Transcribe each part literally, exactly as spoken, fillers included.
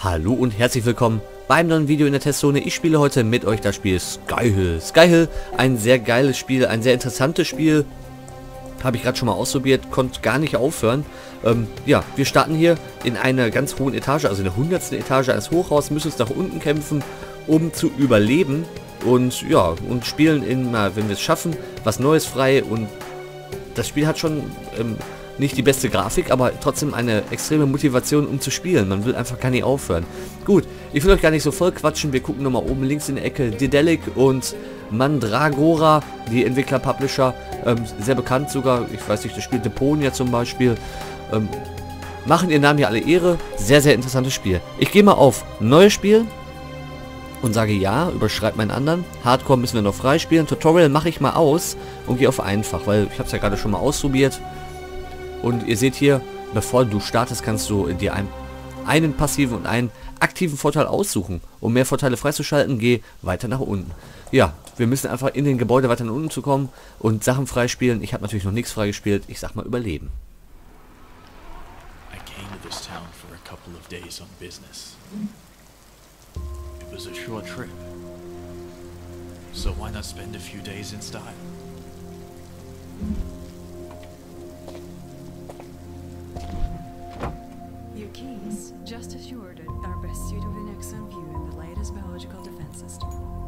Hallo und herzlich willkommen beim neuen Video in der Testzone. Ich spiele heute mit euch das Spiel Skyhill. Skyhill, ein sehr geiles Spiel, ein sehr interessantes Spiel. Habe ich gerade schon mal ausprobiert, konnte gar nicht aufhören. Ähm, ja, wir starten hier in einer ganz hohen Etage, also in der hundertsten Etage eines Hochhauses, müssen uns nach unten kämpfen, um zu überleben. Und ja, und spielen in, wenn wir es schaffen, was Neues frei. Und das Spiel hat schon ähm, nicht die beste Grafik, aber trotzdem eine extreme Motivation, um zu spielen. Man will einfach gar nicht aufhören. Gut, ich will euch gar nicht so voll quatschen. Wir gucken nochmal oben links in der Ecke. Dedelic und Mandragora, die Entwickler-Publisher, ähm, sehr bekannt sogar. Ich weiß nicht, das Spiel Deponia zum Beispiel. Ähm, machen ihren Namen hier alle Ehre. Sehr, sehr interessantes Spiel. Ich gehe mal auf Neues Spiel und sage ja, überschreibe meinen anderen. Hardcore müssen wir noch freispielen. Tutorial mache ich mal aus und gehe auf einfach, weil ich habe es ja gerade schon mal ausprobiert. Und ihr seht hier, bevor du startest, kannst du dir einen, einen passiven und einen aktiven Vorteil aussuchen. Um mehr Vorteile freizuschalten, geh weiter nach unten. Ja, wir müssen einfach in den Gebäude weiter nach unten zu kommen und Sachen freispielen. Ich habe natürlich noch nichts freigespielt. Ich sag mal überleben. I came to this town for a couple of days on business. It was a short trip. So why not spend a few days in style? Your keys, just as you ordered, are best suited with an excellent view in the latest biological defense system.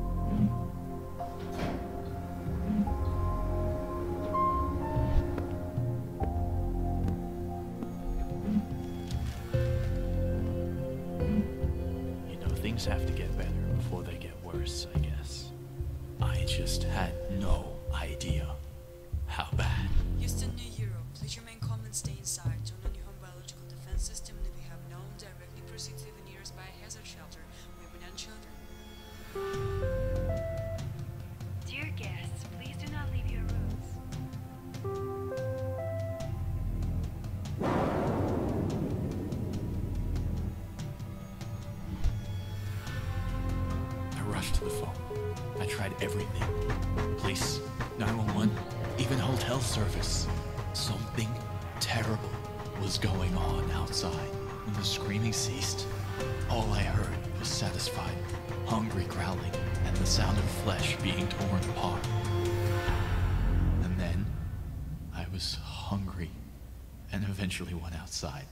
You know, things have to get better before they get worse, I guess. I just had no idea how bad. Houston, New Europe. Please remain calm and stay inside. Turn on your home biological defense system that we have known. Directly proceed to the nearest biohazard shelter. Women and children. Dear guests, please do not leave your rooms. I rushed to the phone. I tried everything. Police, nine one one, even hotel service. Something terrible was going on outside. When the screaming ceased, all I heard was satisfied, hungry growling and the sound of flesh being torn apart. And then I was hungry and eventually went outside.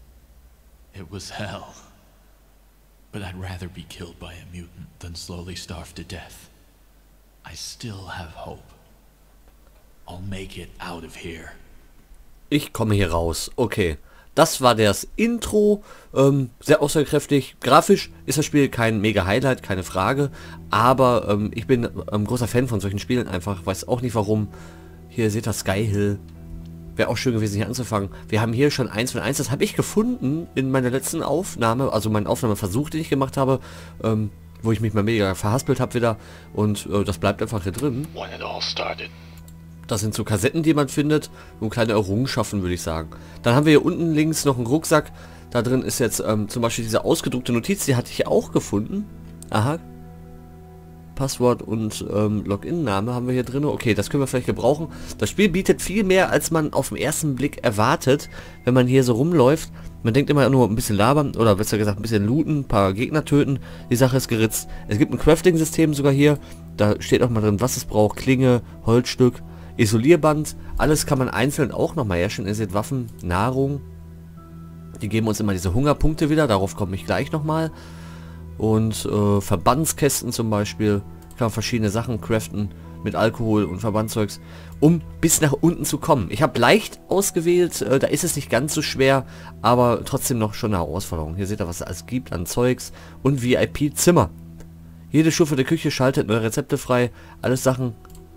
It was hell. But I'd rather be killed by a mutant than slowly starve to death. I still have hope. I'll make it out of here. Ich komme hier raus. Okay. Das war das Intro. Ähm, sehr aussagekräftig. Grafisch ist das Spiel kein mega Highlight, keine Frage. Aber ähm, ich bin ein großer Fan von solchen Spielen einfach. Weiß auch nicht warum. Hier seht ihr Skyhill. Wäre auch schön gewesen, hier anzufangen. Wir haben hier schon eins von eins. Das habe ich gefunden in meiner letzten Aufnahme. Also meinen Aufnahmeversuch, den ich gemacht habe. Ähm, wo ich mich mal mega verhaspelt habe wieder. Und äh, das bleibt einfach hier drin. When it all started. Das sind so Kassetten, die man findet. Und kleine Errungenschaften, würde ich sagen. Dann haben wir hier unten links noch einen Rucksack. Da drin ist jetzt ähm, zum Beispiel diese ausgedruckte Notiz. Die hatte ich auch gefunden. Aha. Passwort und ähm, Login-Name haben wir hier drin. Okay, das können wir vielleicht gebrauchen. Das Spiel bietet viel mehr, als man auf den ersten Blick erwartet, wenn man hier so rumläuft. Man denkt immer nur ein bisschen labern oder besser gesagt ein bisschen looten, ein paar Gegner töten. Die Sache ist geritzt. Es gibt ein Crafting-System sogar hier. Da steht auch mal drin, was es braucht. Klinge, Holzstück, Isolierband. Alles kann man einzeln auch nochmal herstellen. Ihr seht Waffen, Nahrung. Die geben uns immer diese Hungerpunkte wieder. Darauf komme ich gleich nochmal. Und äh, Verbandskästen zum Beispiel. Kann man verschiedene Sachen craften mit Alkohol und Verbandszeugs, um bis nach unten zu kommen. Ich habe leicht ausgewählt, äh, da ist es nicht ganz so schwer, aber trotzdem noch schon eine Herausforderung. Hier seht ihr, was es alles gibt an Zeugs und V I P-Zimmer. Jede Stufe der Küche schaltet neue Rezepte frei. Alles Sachen,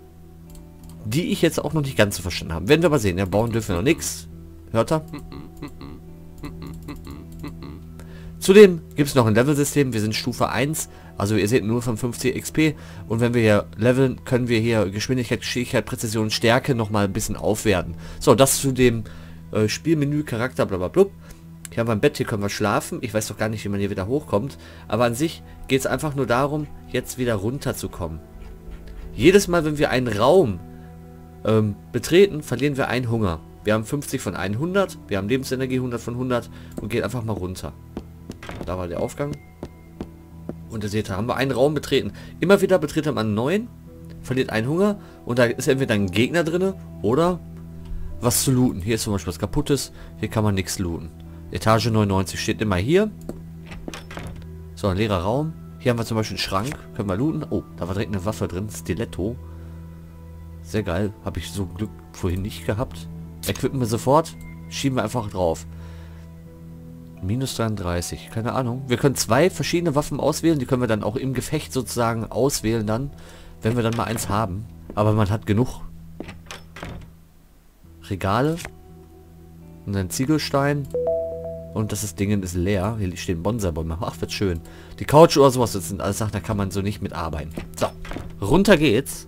die ich jetzt auch noch nicht ganz so verstanden habe. Werden wir aber sehen. Ja, bauen dürfen wir noch nichts. Hört ihr? Zudem gibt es noch ein Level-System. Wir sind Stufe eins. Also ihr seht nur von fünfzig X P. Und wenn wir hier leveln, können wir hier Geschwindigkeit, Geschicklichkeit, Präzision, Stärke nochmal ein bisschen aufwerten. So, das zu dem äh, Spielmenü, Charakter, blablabla. Hier haben wir ein Bett, hier können wir schlafen. Ich weiß doch gar nicht, wie man hier wieder hochkommt. Aber an sich geht es einfach nur darum, jetzt wieder runterzukommen. Jedes Mal, wenn wir einen Raum ähm, betreten, verlieren wir einen Hunger. Wir haben fünfzig von hundert, wir haben Lebensenergie hundert von hundert und gehen einfach mal runter. Da war der Aufgang. Und ihr seht, da haben wir einen Raum betreten. Immer wieder betritt man einen neuen, verliert einen Hunger und da ist entweder ein Gegner drin oder was zu looten. Hier ist zum Beispiel was Kaputtes, hier kann man nichts looten. Etage neunundneunzig steht immer hier. So, ein leerer Raum. Hier haben wir zum Beispiel einen Schrank, können wir looten. Oh, da war direkt eine Waffe drin, Stiletto. Sehr geil, habe ich so Glück vorhin nicht gehabt. Equippen wir sofort, schieben wir einfach drauf. Minus dreiunddreißig, keine Ahnung. Wir können zwei verschiedene Waffen auswählen, die können wir dann auch im Gefecht sozusagen auswählen dann, wenn wir dann mal eins haben. Aber man hat genug. Regale. Und ein Ziegelstein. Und das ist Ding ist leer. Hier stehen Bonsai-Bäume. Ach, wird schön. Die Couch oder sowas, das sind alles Sachen, da kann man so nicht mitarbeiten. So, runter geht's.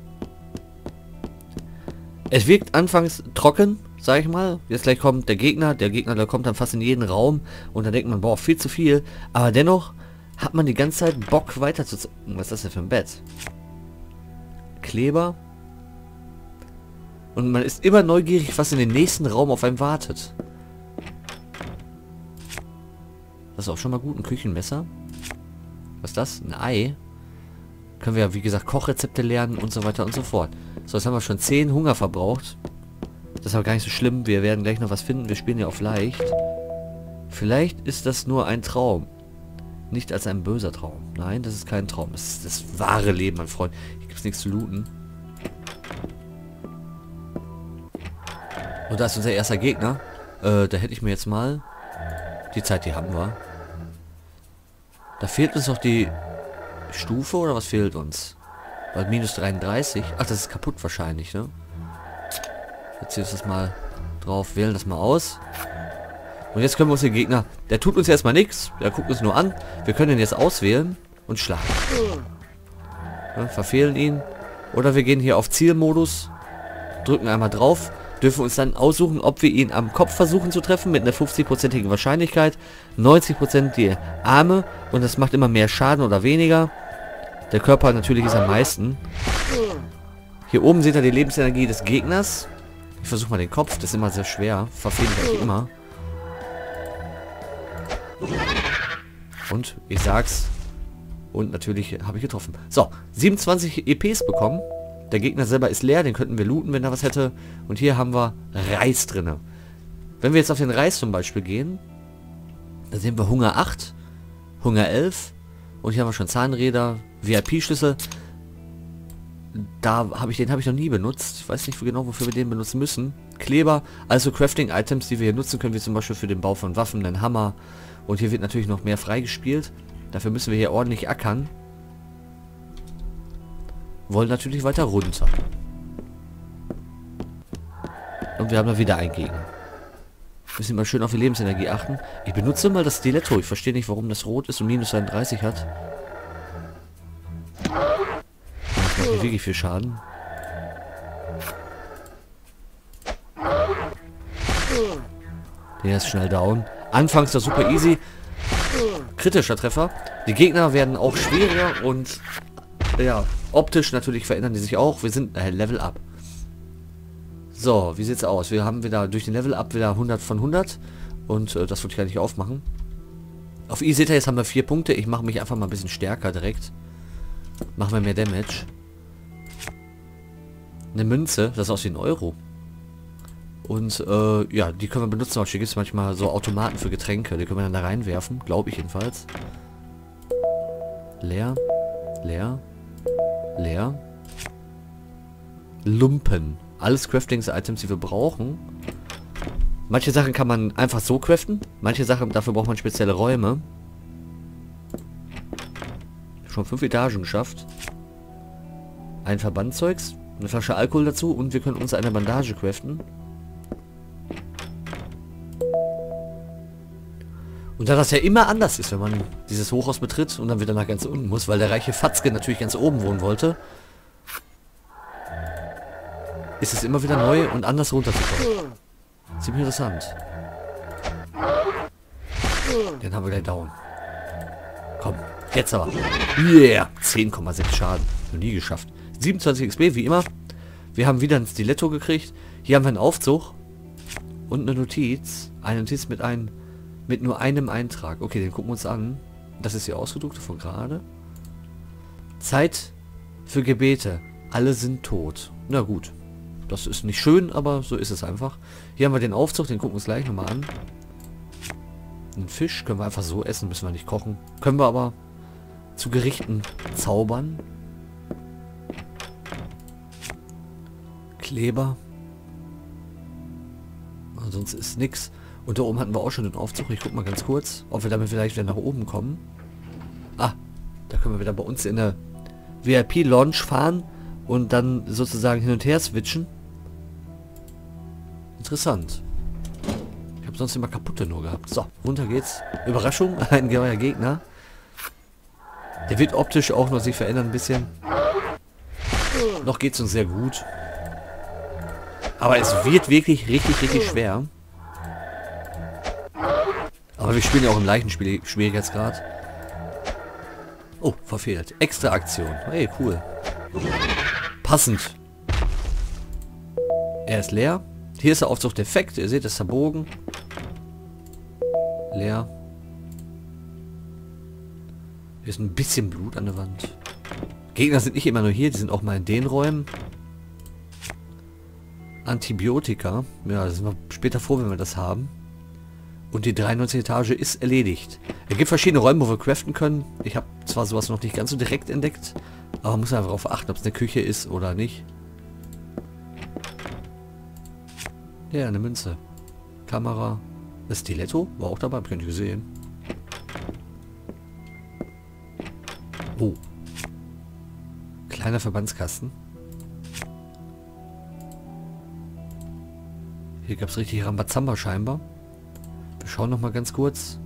Es wirkt anfangs trocken, sag ich mal. Jetzt gleich kommt der Gegner. Der Gegner, der kommt dann fast in jeden Raum. Und dann denkt man, boah, viel zu viel. Aber dennoch hat man die ganze Zeit Bock weiter zu zocken. Was ist das denn für ein Bett? Kleber. Und man ist immer neugierig, was in den nächsten Raum auf einem wartet. Das ist auch schon mal gut. Ein Küchenmesser. Was ist das? Ein Ei. Können wir ja, wie gesagt, Kochrezepte lernen und so weiter und so fort. So, jetzt haben wir schon zehn Hunger verbraucht. Das ist aber gar nicht so schlimm. Wir werden gleich noch was finden. Wir spielen ja auf leicht. Vielleicht ist das nur ein Traum. Nicht als ein böser Traum. Nein, das ist kein Traum. Das ist das wahre Leben, mein Freund. Hier gibt es nichts zu looten. Und da ist unser erster Gegner. Äh, da hätte ich mir jetzt mal... Die Zeit, die haben wir. Da fehlt uns noch die Stufe, oder was fehlt uns? Weil minus dreiunddreißig. Ach, das ist kaputt wahrscheinlich, ne? Jetzt hier ist das mal drauf. Wählen das mal aus. Und jetzt können wir uns den Gegner... Der tut uns erstmal nichts. Der guckt uns nur an. Wir können ihn jetzt auswählen und schlagen. Ja, verfehlen ihn. Oder wir gehen hier auf Zielmodus. Drücken einmal drauf. Dürfen uns dann aussuchen, ob wir ihn am Kopf versuchen zu treffen mit einer fünfzig-prozentigen Wahrscheinlichkeit. neunzig Prozent die Arme. Und das macht immer mehr Schaden oder weniger. Der Körper natürlich ist am meisten. Hier oben seht ihr die Lebensenergie des Gegners. Ich versuche mal den Kopf. Das ist immer sehr schwer. Verfehle ich eigentlich immer. Und ich sag's. Und natürlich habe ich getroffen. So, siebenundzwanzig E Ps bekommen. Der Gegner selber ist leer, den könnten wir looten, wenn er was hätte. Und hier haben wir Reis drinne. Wenn wir jetzt auf den Reis zum Beispiel gehen, da sehen wir Hunger acht, Hunger elf. Und hier haben wir schon Zahnräder, V I P-Schlüssel. Da habe ich den habe ich noch nie benutzt. Ich weiß nicht genau, wofür wir den benutzen müssen. Kleber, also Crafting-Items, die wir hier nutzen können, wie zum Beispiel für den Bau von Waffen, einen Hammer. Und hier wird natürlich noch mehr freigespielt. Dafür müssen wir hier ordentlich ackern. Wollen natürlich weiter runter. Und wir haben da wieder einen Gegner. Müssen mal schön auf die Lebensenergie achten. Ich benutze mal das Stiletto. Ich verstehe nicht, warum das rot ist und minus dreiunddreißig hat. Das macht mir wirklich viel Schaden. Der ist schnell down. Anfangs war super easy. Kritischer Treffer. Die Gegner werden auch schwerer und ja, optisch natürlich verändern die sich auch. Wir sind äh, Level Up. So, wie sieht's aus? Wir haben wieder durch den Level Up wieder hundert von hundert. Und äh, das wollte ich gar nicht aufmachen. Auf I seht ihr, jetzt haben wir vier Punkte. Ich mache mich einfach mal ein bisschen stärker direkt. Machen wir mehr Damage. Eine Münze, das ist aus wie ein Euro. Und äh, ja, die können wir benutzen. Hier gibt es manchmal so Automaten für Getränke. Die können wir dann da reinwerfen. Glaube ich jedenfalls. Leer. Leer. Leer. Lumpen. Alles Craftings-Items, die wir brauchen. Manche Sachen kann man einfach so craften. Manche Sachen, dafür braucht man spezielle Räume. Schon fünf Etagen geschafft. Ein Verbandzeugs. Eine Flasche Alkohol dazu. Und wir können uns eine Bandage craften. Und da das ja immer anders ist, wenn man dieses Hochhaus betritt und dann wieder nach ganz unten muss, weil der reiche Fatzke natürlich ganz oben wohnen wollte, ist es immer wieder neu und anders runterzukommen. Ziemlich interessant. Den haben wir gleich down. Komm, jetzt aber. Yeah! zehn Komma sechs Schaden. Noch nie geschafft. siebenundzwanzig X P, wie immer. Wir haben wieder ein Stiletto gekriegt. Hier haben wir einen Aufzug. Und eine Notiz. Eine Notiz mit einem Mit nur einem Eintrag. Okay, den gucken wir uns an. Das ist die ausgedruckte von gerade. Zeit für Gebete. Alle sind tot. Na gut. Das ist nicht schön, aber so ist es einfach. Hier haben wir den Aufzug, den gucken wir uns gleich nochmal an. Einen Fisch können wir einfach so essen, müssen wir nicht kochen. Können wir aber zu Gerichten zaubern. Kleber. Ansonsten ist nichts. Und da oben hatten wir auch schon den Aufzug. Ich guck mal ganz kurz, ob wir damit vielleicht wieder nach oben kommen. Ah, da können wir wieder bei uns in der V I P-Lounge fahren und dann sozusagen hin und her switchen. Interessant. Ich habe sonst immer kaputte nur gehabt. So, runter geht's. Überraschung, ein neuer Gegner. Der wird optisch auch noch sich verändern ein bisschen. Noch geht's uns sehr gut. Aber es wird wirklich richtig, richtig schwer. Aber wir spielen ja auch im leichten Spiel Schwierigkeitsgrad. Oh, verfehlt. Extra Aktion. Hey, cool. Passend. Er ist leer. Hier ist der Aufzug defekt. Ihr seht, das ist der Bogen. Leer. Hier ist ein bisschen Blut an der Wand. Gegner sind nicht immer nur hier, die sind auch mal in den Räumen. Antibiotika. Ja, da sind wir später froh, wenn wir das haben. Und die dreiundneunzigste Etage ist erledigt. Es gibt verschiedene Räume, wo wir craften können. Ich habe zwar sowas noch nicht ganz so direkt entdeckt, aber man muss einfach darauf achten, ob es eine Küche ist oder nicht. Ja, eine Münze. Kamera. Das Stiletto war auch dabei, hab ich gar nicht gesehen. Oh. Kleiner Verbandskasten. Hier gab es richtig Rambazamba scheinbar. Wir schauen noch mal ganz kurz.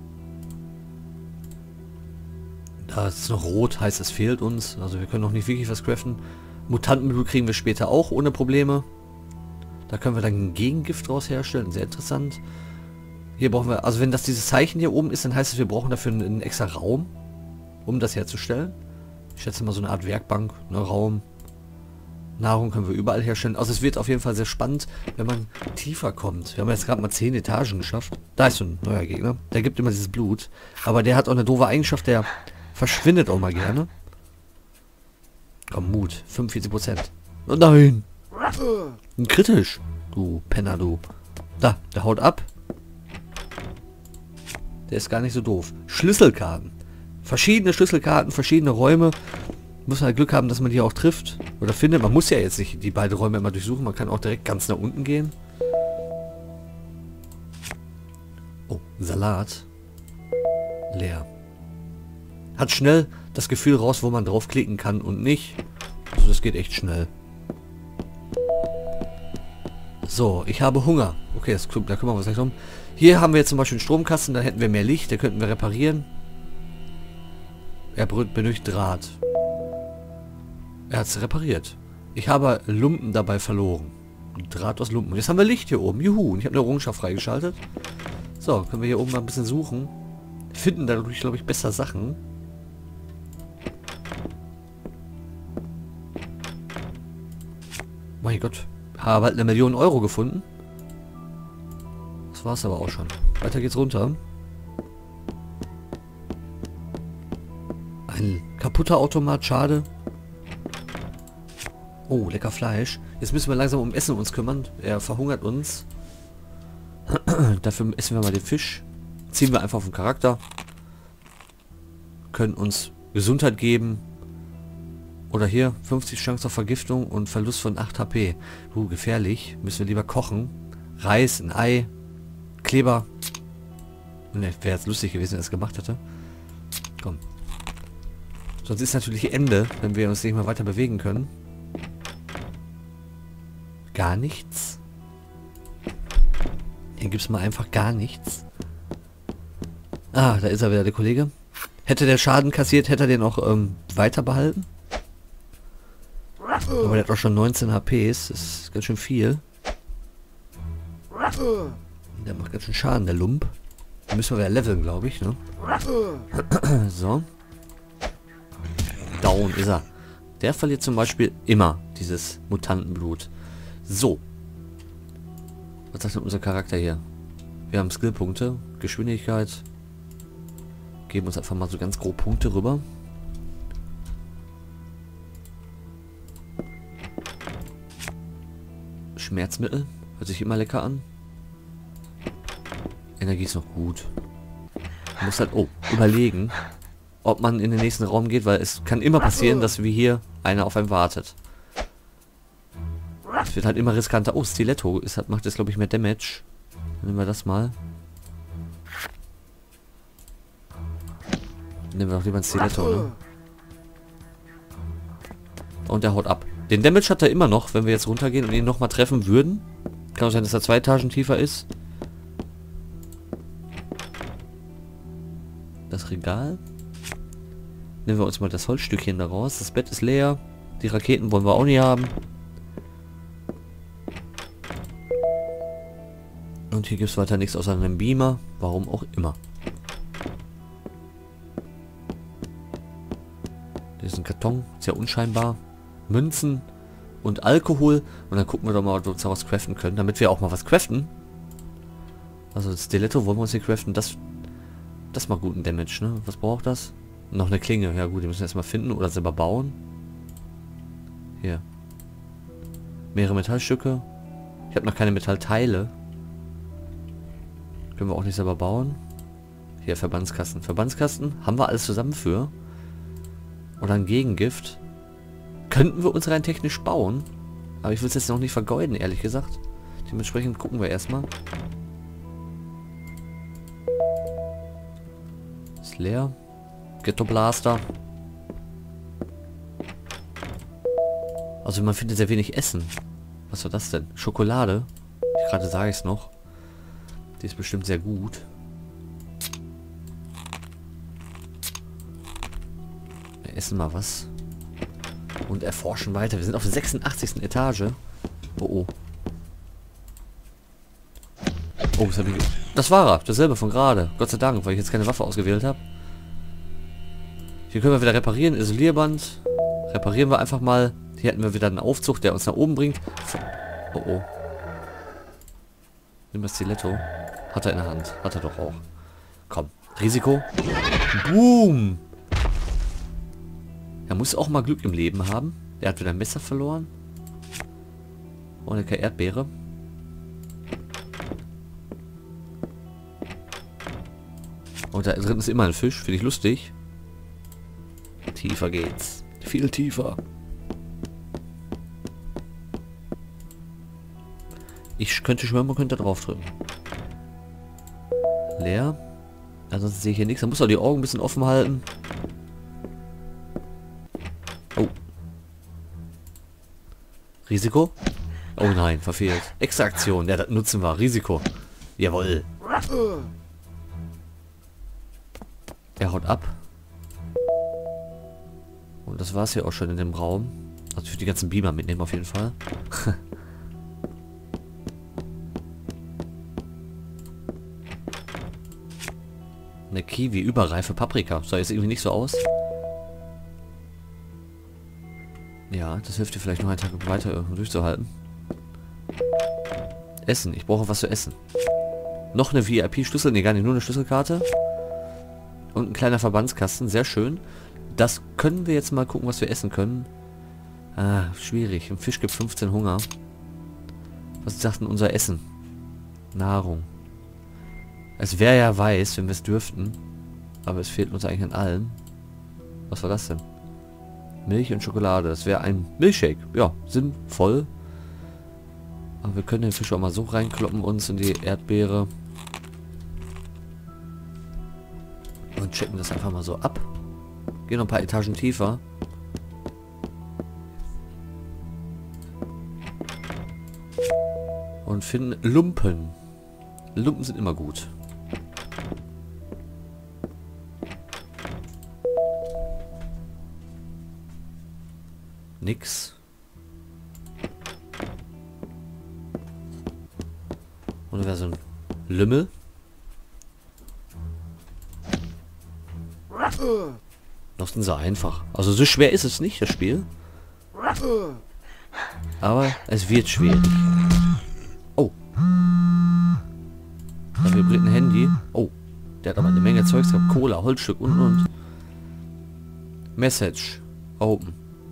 Da ist noch rot, heißt es fehlt uns. Also wir können noch nicht wirklich was craften. Mutantenblut kriegen wir später auch ohne Probleme. Da können wir dann ein Gegengift draus herstellen. Sehr interessant. Hier brauchen wir, also wenn das dieses Zeichen hier oben ist, dann heißt es, wir brauchen dafür einen, einen extra Raum, um das herzustellen. Ich schätze mal so eine Art Werkbank, ne, Raum. Nahrung können wir überall herstellen. Also es wird auf jeden Fall sehr spannend, wenn man tiefer kommt. Wir haben jetzt gerade mal zehn Etagen geschafft. Da ist so ein neuer Gegner. Der gibt immer dieses Blut. Aber der hat auch eine doofe Eigenschaft, der verschwindet auch mal gerne. Komm, Mut. fünfundvierzig Prozent. Oh nein! Kritisch. Du Penner, du. Da, der haut ab. Der ist gar nicht so doof. Schlüsselkarten. Verschiedene Schlüsselkarten, verschiedene Räume. Muss halt Glück haben, dass man die auch trifft. Oder findet. Man muss ja jetzt nicht die beiden Räume immer durchsuchen. Man kann auch direkt ganz nach unten gehen. Oh, Salat. Leer. Hat schnell das Gefühl raus, wo man draufklicken kann und nicht. Also das geht echt schnell. So, ich habe Hunger. Okay, das, da kümmern wir uns gleich drum. Hier haben wir jetzt zum Beispiel einen Stromkasten. Da hätten wir mehr Licht. Da könnten wir reparieren. Er benötigt Draht. Er hat es repariert. Ich habe Lumpen dabei verloren. Draht aus Lumpen. Jetzt haben wir Licht hier oben. Juhu. Und ich habe eine Errungenschaft freigeschaltet. So, können wir hier oben mal ein bisschen suchen. Finden dadurch, glaube ich, besser Sachen. Mein Gott. Habe halt eine Million Euro gefunden. Das war es aber auch schon. Weiter geht's runter. Ein kaputter Automat, schade. Oh, lecker Fleisch. Jetzt müssen wir langsam um Essen uns kümmern. Er verhungert uns. Dafür essen wir mal den Fisch. Ziehen wir einfach auf den Charakter. Können uns Gesundheit geben. Oder hier, fünfzig Chance auf Vergiftung und Verlust von acht H P. Uh, gefährlich. Müssen wir lieber kochen. Reis, ein Ei, Kleber. Ne, wäre jetzt lustig gewesen, wenn er es gemacht hätte. Komm. Sonst ist natürlich Ende, wenn wir uns nicht mehr weiter bewegen können. Gar nichts. Hier gibt es mal einfach gar nichts. Ah, da ist er wieder, der Kollege. Hätte der Schaden kassiert, hätte er den auch ähm, weiter behalten. Aber der hat auch schon neunzehn H Ps. Das ist ganz schön viel. Der macht ganz schön Schaden, der Lump. Da müssen wir wieder leveln, glaube ich, ne? So. Down ist er. Der verliert zum Beispiel immer dieses Mutantenblut. So. Was sagt denn unser Charakter hier? Wir haben Skillpunkte. Geschwindigkeit. Geben uns einfach mal so ganz grob Punkte rüber. Schmerzmittel. Hört sich immer lecker an. Energie ist noch gut. Man muss halt, oh, überlegen, ob man in den nächsten Raum geht, weil es kann immer passieren, dass wie hier einer auf einen wartet. Es wird halt immer riskanter. Oh, Stiletto ist, hat, macht jetzt, glaube ich, mehr Damage. Nehmen wir das mal. Nehmen wir doch lieber ein Stiletto, ne? Und der haut ab. Den Damage hat er immer noch, wenn wir jetzt runtergehen und ihn nochmal treffen würden. Kann auch sein, dass er zwei Etagen tiefer ist. Das Regal. Nehmen wir uns mal das Holzstückchen da raus. Das Bett ist leer. Die Raketen wollen wir auch nicht haben. Und hier gibt es weiter nichts außer einem Beamer. Warum auch immer. Hier ist ein Karton. Sehr unscheinbar. Münzen und Alkohol. Und dann gucken wir doch mal, ob wir uns daraus craften können. Damit wir auch mal was craften. Also das Stiletto wollen wir uns hier craften. Das, das macht guten Damage, ne? Was braucht das? Noch eine Klinge. Ja gut, die müssen wir erstmal finden oder selber bauen. Hier. Mehrere Metallstücke. Ich habe noch keine Metallteile. Können wir auch nicht selber bauen. Hier, Verbandskasten. Verbandskasten haben wir alles zusammen für. Oder ein Gegengift. Könnten wir uns rein technisch bauen. Aber ich will es jetzt noch nicht vergeuden, ehrlich gesagt. Dementsprechend gucken wir erstmal. Ist leer. Ghetto Blaster. Also man findet sehr wenig Essen. Was war das denn? Schokolade. Ich gerade sage ich es noch. Die ist bestimmt sehr gut. Wir essen mal was. Und erforschen weiter. Wir sind auf der sechsundachtzigsten Etage. Oh oh. Oh, das, hab ich das war er. Dasselbe von gerade. Gott sei Dank, weil ich jetzt keine Waffe ausgewählt habe. Hier können wir wieder reparieren. Isolierband. Reparieren wir einfach mal. Hier hätten wir wieder einen Aufzug, der uns nach oben bringt. Oh oh. Nimm das Stiletto. Hat er in der Hand. Hat er doch auch. Komm. Risiko. Boom. Er muss auch mal Glück im Leben haben. Er hat wieder ein Messer verloren. Und eine Erdbeere. Und da drin ist immer ein Fisch. Finde ich lustig. Tiefer geht's. Viel tiefer. Ich könnte schwören, man könnte da drauf drücken. Leer. Ansonsten sehe ich hier nichts. Man muss auch die Augen ein bisschen offen halten. Oh. Risiko? Oh nein, verfehlt. Extraktion. Ja, das nutzen wir. Risiko. Jawohl. Er haut ab. Und das war's hier auch schon in dem Raum. Also für die ganzen Beamer mitnehmen auf jeden Fall. Eine Kiwi, überreife Paprika. Sah jetzt irgendwie nicht so aus. Ja, das hilft dir vielleicht noch einen Tag weiter durchzuhalten. Essen. Ich brauche was zu essen. Noch eine V I P-Schlüssel. Ne, gar nicht. Nur eine Schlüsselkarte. Und ein kleiner Verbandskasten. Sehr schön. Das können wir jetzt mal gucken, was wir essen können. Ah, schwierig. Ein Fisch gibt fünfzehn Hunger. Was sagt denn unser Essen? Nahrung. Es wäre ja weiß, wenn wir es dürften. Aber es fehlt uns eigentlich an allem. Was war das denn? Milch und Schokolade. Das wäre ein Milchshake. Ja, sinnvoll. Aber wir können den Fisch auch mal so reinkloppen uns in die Erdbeere. Und checken das einfach mal so ab. Gehen noch ein paar Etagen tiefer. Und finden Lumpen. Lumpen sind immer gut. Nix. Und wäre so ein Lümmel. Das ist so einfach. Also so schwer ist es nicht, das Spiel. Aber es wird schwierig. Oh. Da wird vibriert ein Handy. Oh, der hat aber eine Menge Zeugs gehabt. Cola, Holzstück und und. Message. Open.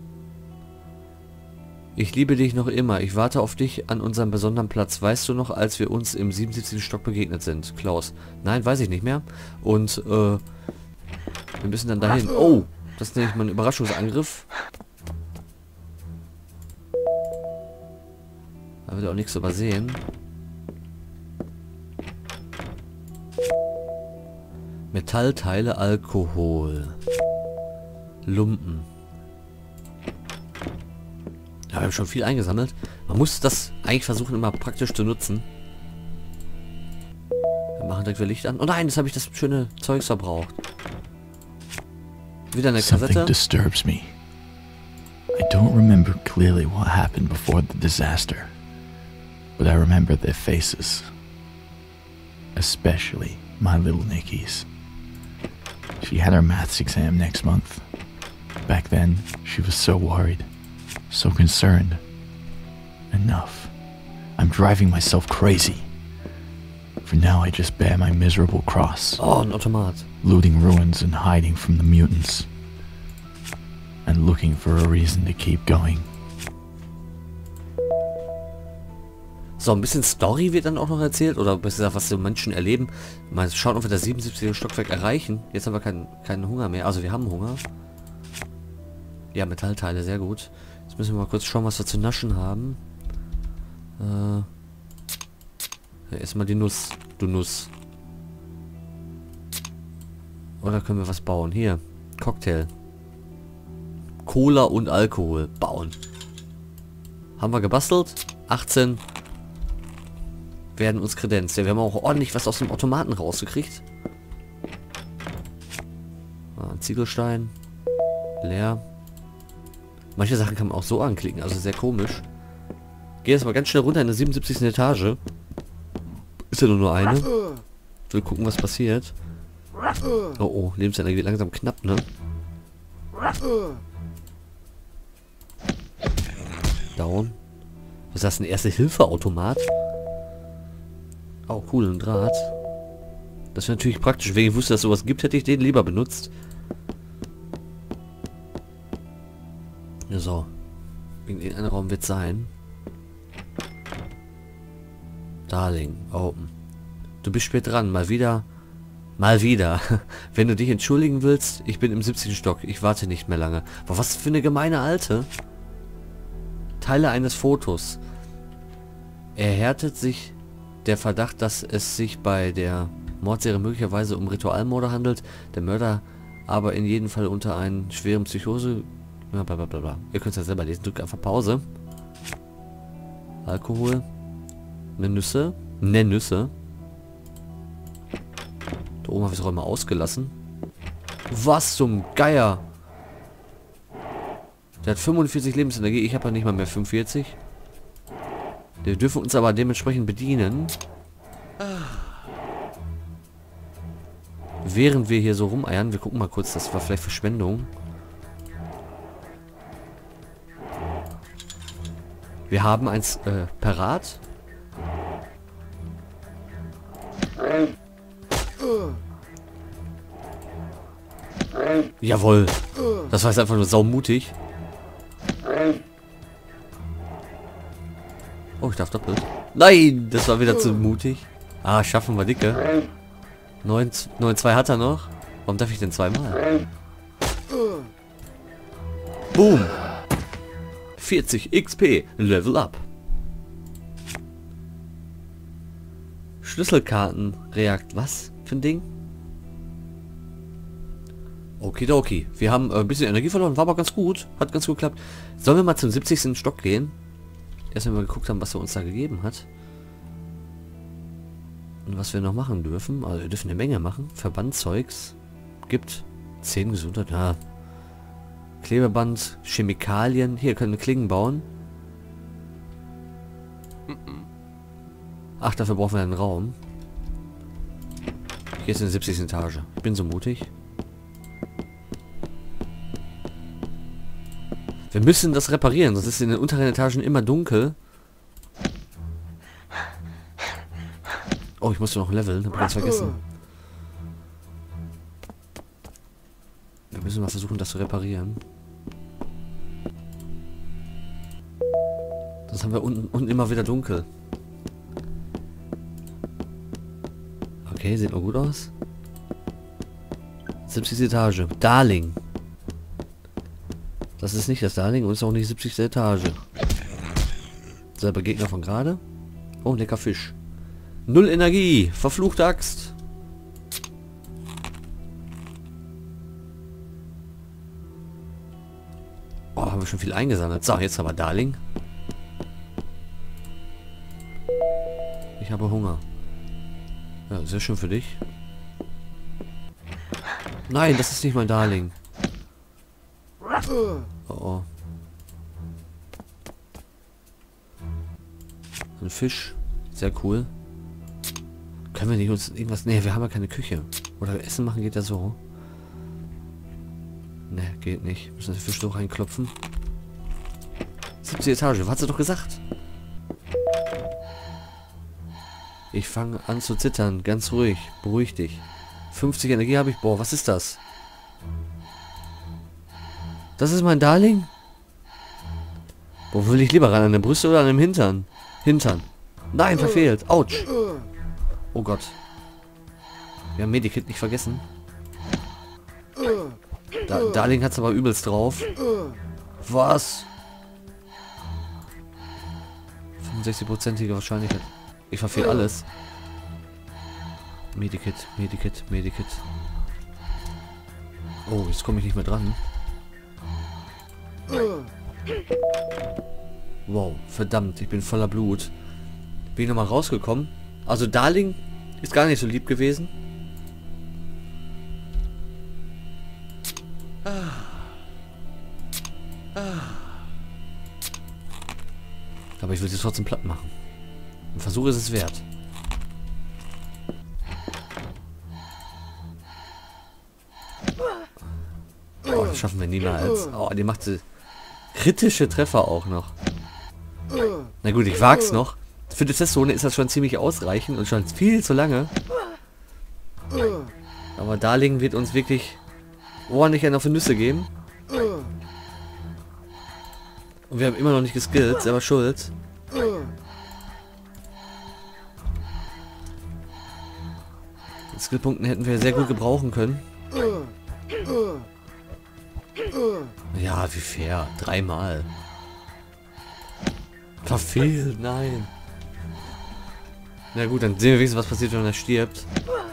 Ich liebe dich noch immer. Ich warte auf dich an unserem besonderen Platz. Weißt du noch, als wir uns im siebenundsiebzigsten Stock begegnet sind? Klaus. Nein, weiß ich nicht mehr. Und, äh, wir müssen dann dahin. Oh, das ist nämlich mal ein Überraschungsangriff. Da wird auch nichts übersehen. Metallteile, Alkohol. Lumpen. Ja, wir haben schon viel eingesammelt. Man muss das eigentlich versuchen, immer praktisch zu nutzen. Wir machen direkt wieder Licht an. Oh nein, jetzt habe ich das schöne Zeugs verbraucht. Wieder eine Something Kassette. disturbs me. I don't remember clearly what happened before the disaster, but I remember their faces. Especially my little Nikki's. She had her maths exam next month. Back then, she was so worried, so concerned. Enough. I'm driving myself crazy. For now, I just bear my miserable cross. Oh, ein Automat. Looting ruins and hiding from the mutants. And looking for a reason to keep going. So, ein bisschen Story wird dann auch noch erzählt. Oder besser gesagt, was die Menschen erleben. Mal schauen, ob wir das siebenundsiebzigste Stockwerk erreichen. Jetzt haben wir keinen, keinen Hunger mehr. Also wir haben Hunger. Ja, Metallteile, sehr gut. Jetzt müssen wir mal kurz schauen, was wir zu naschen haben. Äh, ja, erstmal die Nuss. Du Nuss. Oder können wir was bauen? Hier. Cocktail. Cola und Alkohol. Bauen. Haben wir gebastelt. achtzehn werden uns kredenzt. Ja, wir haben auch ordentlich was aus dem Automaten rausgekriegt. Ah, ein Ziegelstein. Leer. Manche Sachen kann man auch so anklicken. Also sehr komisch. Gehe jetzt mal ganz schnell runter in der siebenundsiebzigsten Etage. Ist ja nur nur eine. Ich will gucken, was passiert. Oh, oh. Lebensenergie wird langsam knapp, ne? Down. Was ist das, ein Erste-Hilfe-Automat? Oh, cool, ein Draht. Das wäre natürlich praktisch. Wenn ich wusste, dass sowas gibt, hätte ich den lieber benutzt. Ja, so. Irgendein Raum wird sein. Darling, open. Du bist spät dran, mal wieder. Mal wieder. Wenn du dich entschuldigen willst, ich bin im siebzigsten Stock. Ich warte nicht mehr lange. Boah, was für eine gemeine Alte. Teile eines Fotos. Erhärtet sich der Verdacht, dass es sich bei der Mordserie möglicherweise um Ritualmorde handelt. Der Mörder aber in jedem Fall unter einen schweren Psychose... Blablabla. Ihr könnt es ja selber lesen. Drückt einfach Pause. Alkohol. Ne Nüsse. Ne Nüsse. Da oben habe ich es auch immer ausgelassen. Was zum Geier? Der hat fünfundvierzig Lebensenergie. Ich habe ja nicht mal mehr fünfundvierzig. Wir dürfen uns aber dementsprechend bedienen. Während wir hier so rumeiern. Wir gucken mal kurz. Das war vielleicht Verschwendung. Wir haben eins äh, parat. Jawohl. Das war jetzt einfach nur saumutig. Oh, ich darf doppelt. Nein, das war wieder zu mutig. Ah, schaffen wir dicke. neun Komma zwei hat er noch. Warum darf ich denn zweimal? Boom. vierzig X P. Level up. Schlüsselkarten. Reakt. Was für ein Ding? Okidoki. Wir haben äh, ein bisschen Energie verloren. War aber ganz gut. Hat ganz gut geklappt. Sollen wir mal zum siebzigsten Stock gehen? Erst wenn wir geguckt haben, was er uns da gegeben hat. Und was wir noch machen dürfen. Also wir dürfen eine Menge machen. Verbandzeugs. Gibt zehn Gesundheit. Ja. Klebeband. Chemikalien. Hier können wir Klingen bauen. Ach, dafür brauchen wir einen Raum. Hier ist in der siebzigsten Etage. Ich bin so mutig. Wir müssen das reparieren, sonst ist es in den unteren Etagen immer dunkel. Oh, ich musste noch leveln. Hab ich ganz vergessen. Wir müssen mal versuchen, das zu reparieren. Sonst haben wir unten, unten immer wieder dunkel. Okay, sieht mal gut aus. siebzigste Etage. Darling. Das ist nicht das Darling und ist auch nicht siebzigste Etage. Selber Gegner von gerade. Oh, lecker Fisch. Null Energie. Verfluchte Axt. Oh, haben wir schon viel eingesammelt. So, jetzt haben wir Darling. Ich habe Hunger. Ja, sehr schön für dich. Nein, das ist nicht mein Darling. Oh, oh. Ein Fisch. Sehr cool. Können wir nicht uns irgendwas... Ne, wir haben ja keine Küche. Oder Essen machen geht ja so. Ne, geht nicht. Müssen wir den Fisch doch reinklopfen. siebzigste Etage. Was hast du doch gesagt? Ich fange an zu zittern. Ganz ruhig. Beruhig dich. fünfzig Energie habe ich. Boah, was ist das? Das ist mein Darling? Wo will ich lieber ran? An der Brüste oder an dem Hintern? Hintern. Nein, verfehlt. Autsch. Oh Gott. Wir haben Medikit nicht vergessen. Da, Darling hat es aber übelst drauf. Was? fünfundsechzig-prozentige Wahrscheinlichkeit. Ich verfehle alles. Medikit, Medikit, Medikit. Oh, jetzt komme ich nicht mehr dran. Wow, verdammt, ich bin voller Blut. Bin ich nochmal rausgekommen. Also Darling ist gar nicht so lieb gewesen. Ah. Ah. Aber ich will sie trotzdem platt machen. Ein Versuch ist es wert. Oh, das schaffen wir niemals. Oh, die macht sie kritische Treffer auch noch. Na gut, ich wag's noch. Für die Testzone ist das schon ziemlich ausreichend und schon viel zu lange. Aber Darling wird uns wirklich ordentlich einen auf die Nüsse geben. Und wir haben immer noch nicht geskillt, selber schuld. Die Skillpunkten hätten wir sehr gut gebrauchen können. Ja, wie fair. Dreimal. Verfehlt, nein. Na gut, dann sehen wir wenigstens, was passiert, wenn er stirbt.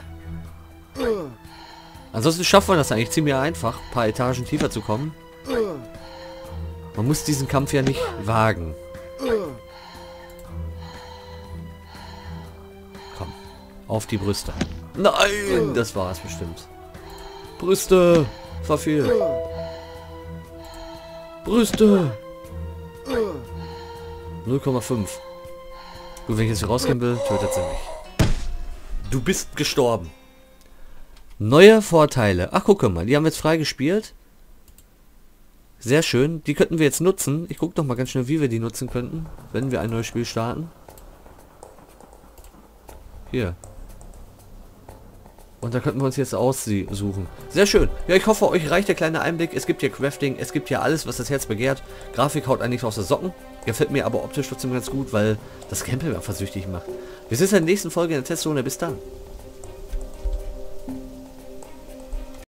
Ansonsten schaffen wir das eigentlich ziemlich einfach, ein paar Etagen tiefer zu kommen. Man muss diesen Kampf ja nicht wagen. Komm, auf die Brüste. Nein, das war es bestimmt. Brüste, verfehlt. Brüste. null Komma fünf. Gut, wenn ich jetzt hier rausgehen will, tötet sie mich. Du bist gestorben. Neue Vorteile. Ach, gucke mal, die haben wir jetzt frei gespielt. Sehr schön. Die könnten wir jetzt nutzen. Ich gucke noch mal ganz schnell, wie wir die nutzen könnten, wenn wir ein neues Spiel starten. Hier. Und da könnten wir uns jetzt aussuchen. Sehr schön. Ja, ich hoffe, euch reicht der kleine Einblick. Es gibt hier Crafting, es gibt hier alles, was das Herz begehrt. Grafik haut eigentlich aus der Socken. Gefällt mir aber optisch trotzdem ganz gut, weil das Gameplay einfach süchtig macht. Wir sehen uns in der nächsten Folge in der Testzone. Bis dann.